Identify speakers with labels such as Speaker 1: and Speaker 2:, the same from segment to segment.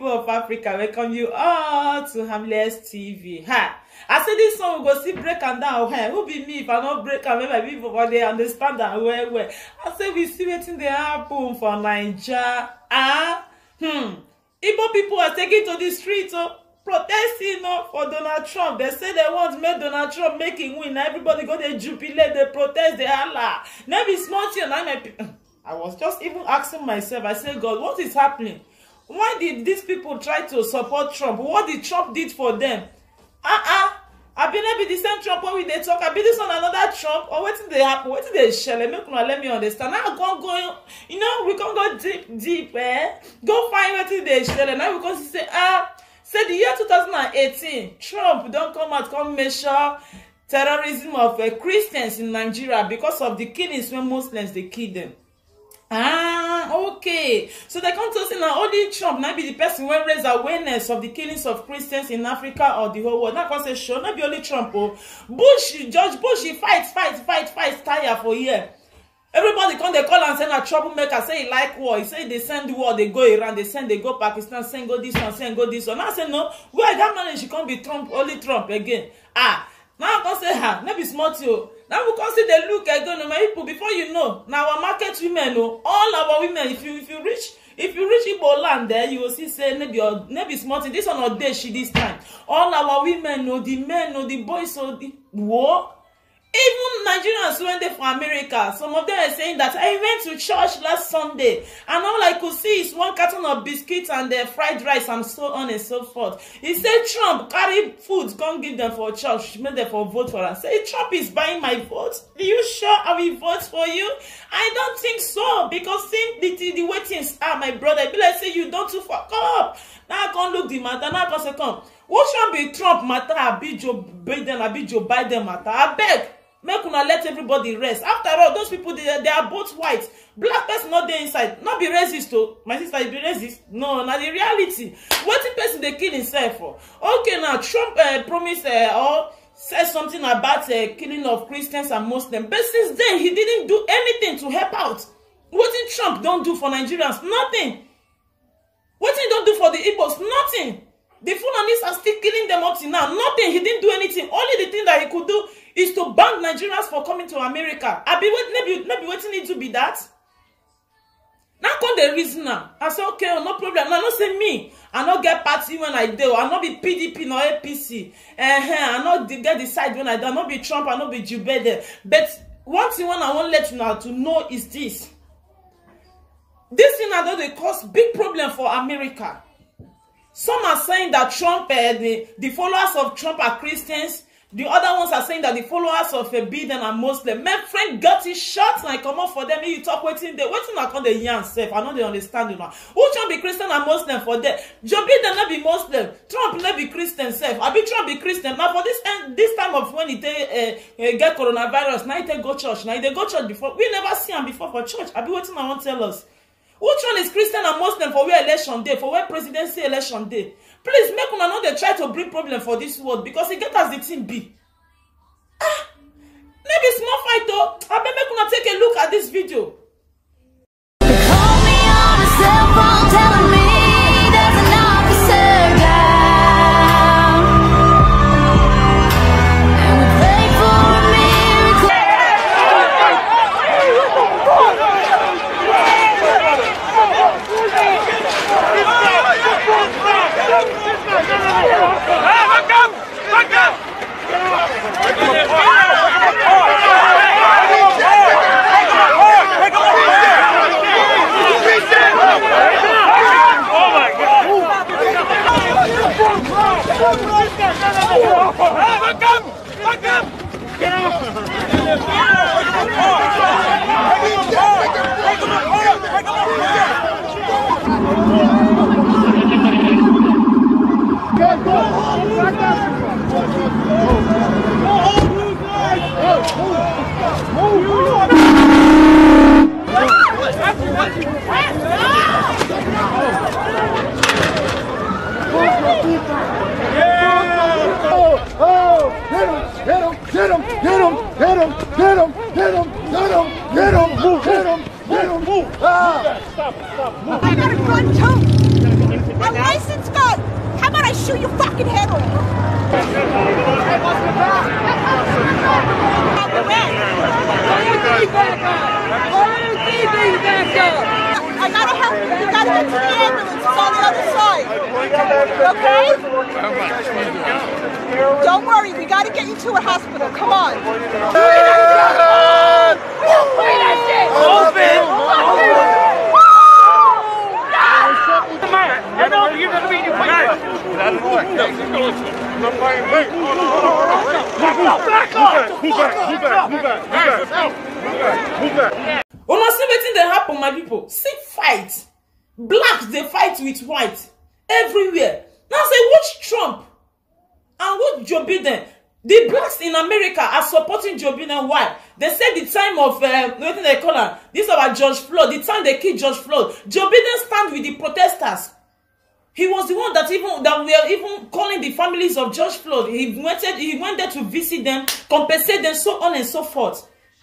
Speaker 1: people of Africa, welcome you all to Harmless TV. Ha! I say this song will go see break and down. Hey, who be me if I don't break and maybe people but they understand that well. I say we see waiting the happen for Nigeria. Igbo people are taking to the streets protesting for Donald Trump. They say they want to make Donald Trump make him win. Everybody go they jubilate, they protest, they holla. Maybe small children. I was just even asking myself, I said, God, what is happening? Why did these people try to support Trump? What did Trump did for them? I been able the same Trump when they talk. I be this on another Trump. Or what did they happen? What did they share? Let me understand. Now go, you know, we can go deep, Go find what did they share. Now we can say, say the year 2018, Trump don't come out, come measure terrorism of Christians in Nigeria because of the killings when Muslims they kill them. Okay. So they come to say now only Trump now be the person who raise awareness of the killings of Christians in Africa or the whole world. Now can say sure, not be only Trump. George Bush, he fight, tire for year. Everybody come they call and say a troublemaker, say he like war. He say they send war, they go Iran, they go Pakistan, send go this one, send go this one. Now I say no, where that man she can't be Trump, only Trump again. Now I can say maybe smart you. Now we can see the look again, my people. Before you know, now our market women, all our women. If you reach Igbo land there, you will see say maybe smart. This one or day she this time. All our women, the men, the boys, the war. Even Nigerians when they from America, some of them are saying that I went to church last Sunday and all I could see is one carton of biscuits and fried rice and so on and so forth. He said Trump carry food, come give them for church, make them for vote for us. Say Trump is buying my vote. Are you sure I will vote for you? I don't think so because see the way things are, my brother. Be like say you don't too fuck up. Now I can't look the matter. Now I can say come. What should be Trump matter? I be Joe Biden matter. I beg. Make una let everybody rest. After all, those people they are both white. Black person not there inside. Not be racist though. My sister, you be racist. No, not the reality. What the person they kill himself for? Okay, now Trump promised or said something about killing of Christians and Muslims. But since then, he didn't do anything to help out. What did Trump don't do for Nigerians? Nothing. What he don't do for the Igbos? Nothing. The Fulanis are still killing them up to now. Nothing. He didn't do anything. Only the thing that he could do is to ban Nigerians for coming to America. I be maybe waiting it to be that. Now come the reason now. I say okay, no problem. Now not say me. I not get party when I do. I not be PDP nor APC. I not get the side when I do. I not be Trump. I not be Joe Biden. But one thing I want to let you know to know is this. This thing I know they cause big problem for America. Some are saying that Trump, the followers of Trump are Christians. The other ones are saying that the followers of Biden are Muslim. My friend got his shots and I come up for them. You talk waiting there. Waiting I call the young self. I know they understand you now. Who Trump be Christian and Muslim for them? Joe Biden not be Muslim. Trump not be Christian self. I be Trump be Christian. Now for this time of when he get coronavirus, now he go church. Now he go church before. We never see him before for church. I be waiting I want tell us. Which one is Christian and Muslim for where election day, for where presidency election day? Please make una know they try to bring problem for this world because it get as the team be. Maybe small fight though. I bet make una take a look at this video.
Speaker 2: Call me on the cell phone telling me there's an officer down. And we pray for a miracle.
Speaker 3: Get him! Move! Stop! Move! I got a gun too! A licensed gun. How about I shoot your fucking head off? I gotta help you. You gotta get to the ambulance. It's on the other side. Okay? Don't worry. We gotta get you to a hospital. Come on.
Speaker 4: I know you're gonna be your
Speaker 1: Una see wetin dey happen, my people. See fight. Blacks they fight with white everywhere. Now say which Trump and which Joe Biden? The blacks in America are supporting Joe Biden. Why? They said the time of what they call her. This about George Floyd. The time they killed George Floyd. Joe Biden stand with the protesters. He was the one that were even calling the families of George Floyd. He went there to visit them, compensate them, so on and so forth.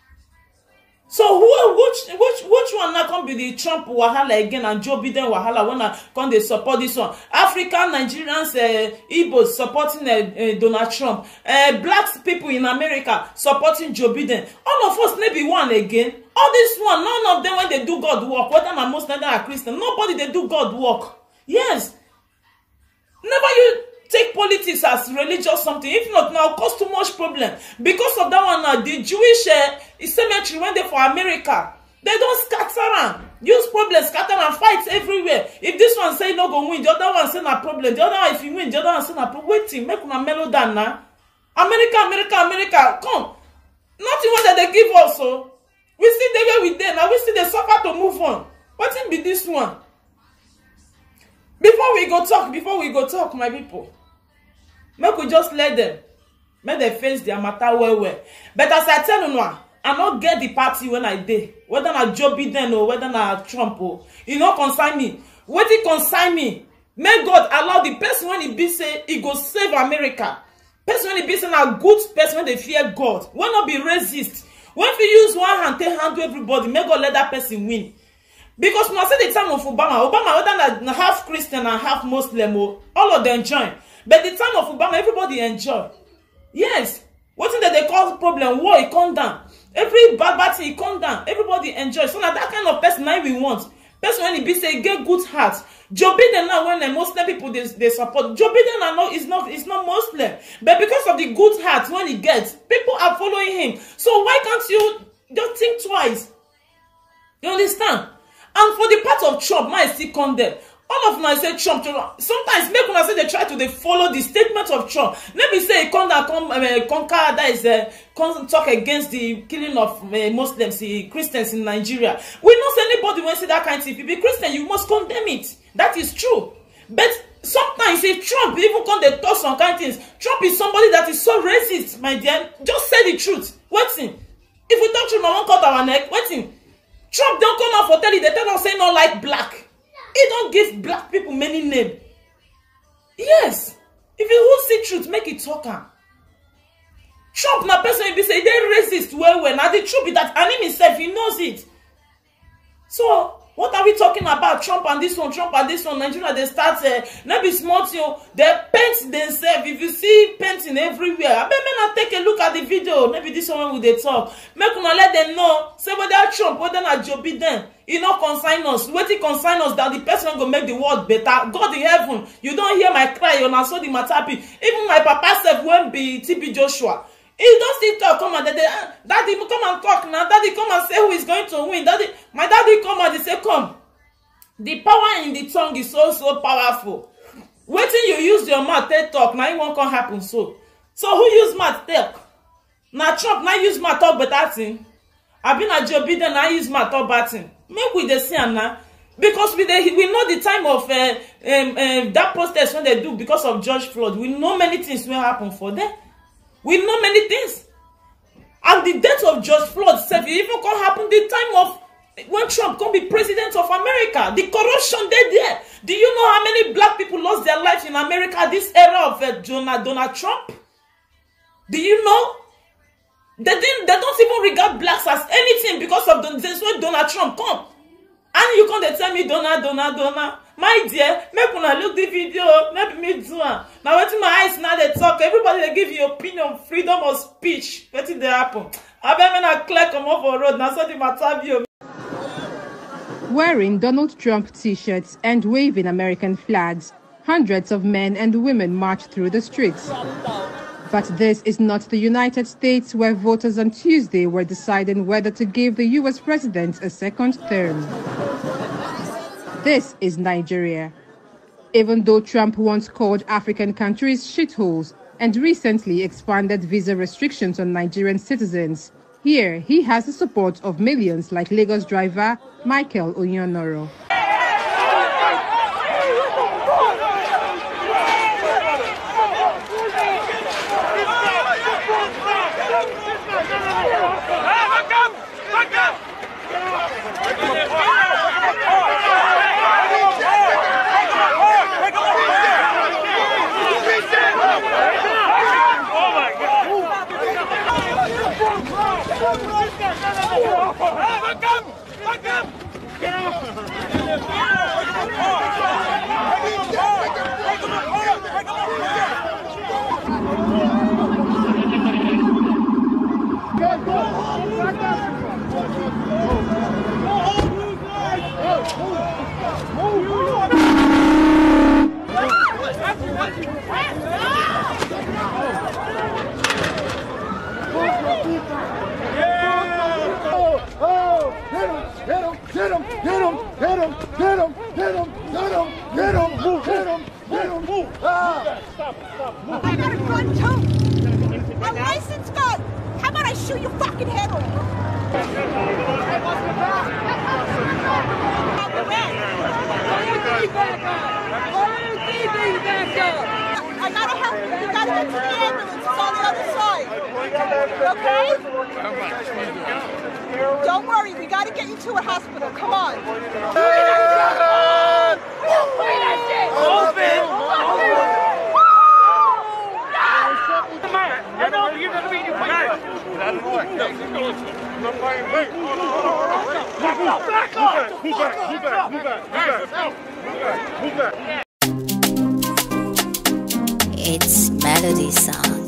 Speaker 1: So which one now come be the Trump wahala again and Joe Biden wahala when I come they support this one? African Nigerians, Igbos supporting Donald Trump, blacks people in America supporting Joe Biden. All of us maybe one again. All this one, none of them when they do God work, whether na Muslim or Christian, nobody they do God work. Yes. Never you take politics as religious something. If not, now cause too much problem. Because of that one now, the Jewish cemetery when they for America, they don't scatter around. Use problems, scatter and fight everywhere. If this one say no go win, the other one say no problem. The other one, if you win, the other one say no problem. Waiting, make una mellow down now. America, come. Nothing what that they give us, so we see the way we did. Now we see they suffer to move on. What in be this one? Before we go talk, my people, make we just let them, make them face their matter well. But as I tell you now, I not get the party when I did, whether na Joe Biden or whether na Trump or, it not consign me. What it consign me? May God allow the person when he be say he go save America. Person when he be say a good person when they fear God, will not be racist. When we use one hand, take hand to everybody, may God let that person win. Because when I say the time of Obama, whether na half Christian and half Muslim, all of them join. But the time of Obama, everybody enjoy. Yes. What thing that they call problem? War, it come down. Every bad thing, it come down. Everybody enjoy. So now that kind of person now we want. Person when he be say get good heart. Joe Biden now when the Muslim people they support. Joe Biden is not Muslim. But because of the good heart when he gets, people are following him. So why can't you just think twice? You understand? And for the part of Trump, now I still come there. All of them say Trump. Sometimes make when I say they try to follow the statement of Trump. Maybe say conquer that is come talk against the killing of Muslims, Christians in Nigeria. We not say anybody when say that kind of thing. If you be Christian, you must condemn it. That is true. But sometimes if Trump even come they talk some kind of things, Trump is somebody that is so racist, my dear. Just say the truth. Waiting. If we talk to him, I won't cut our neck. Waiting. Trump don't come out for tell you, they tell us say not like black. He don't give black people many names. Yes. If you who see truth, make it talk. Trump na person will be say they racist well. Now the truth is that and him himself, he knows it. So what are we talking about? Trump and this one, Nigeria, they start maybe small thing, they paint themselves. If you see painting everywhere, I bet not take a look at the video. Maybe this one will they talk. Make una let them know. Say whether Trump, whether not Joe Biden, he not consign us. What he consign us that the person go make the world better. God in heaven, you don't hear my cry, you not so the matter happy. Even my papa said won't be TB Joshua. He don't still talk, come and daddy come and talk now. Daddy come and say who is going to win. Daddy, my daddy come and they say, come. The power in the tongue is so powerful. Waiting you use your mouth to talk, now it won't come happen so. So who use mouth talk? Now Trump now use mouth talk better thing. I been a Joe Biden now use mouth talk bad thing. Make we the same now. Because we know the time of that protest when they do because of George Floyd. We know many things will happen for them. We know many things. And the death of George Floyd said, even can happen the time of when Trump can be president of America. The corruption there. Do you know how many black people lost their lives in America this era of Donald Trump? Do you know? They don't even regard blacks as anything because of this when Donald Trump come. And you can't tell me Donald. My dear, make una look the video, maybe me do am. Now wetin my eyes now they talk, everybody they give you opinion, freedom of speech. Wetin dey happen? Abeg make na clear comot for road, na so the matter be.
Speaker 4: Wearing Donald Trump t-shirts and waving American flags, hundreds of men and women marched through the streets. But this is not the United States, where voters on Tuesday were deciding whether to give the U.S. president a second term. This is Nigeria. Even though Trump once called African countries shitholes and recently expanded visa restrictions on Nigerian citizens, here he has the support of millions like Lagos driver Michael Onyonoro.
Speaker 3: I got a gun too. A licensed gun. How about I shoot your fucking head off? I gotta help you. You gotta get to the ambulance. It's on the other side. Okay? Don't worry. We gotta get you to a hospital. Come on.
Speaker 2: It's Melody Song.